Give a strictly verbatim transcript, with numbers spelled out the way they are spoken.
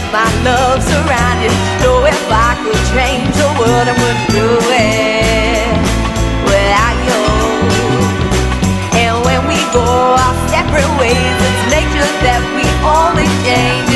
my love surrounded. Know if I could change the world, I wouldn't do it without you. And when we go our separate ways, it's nature that we only change.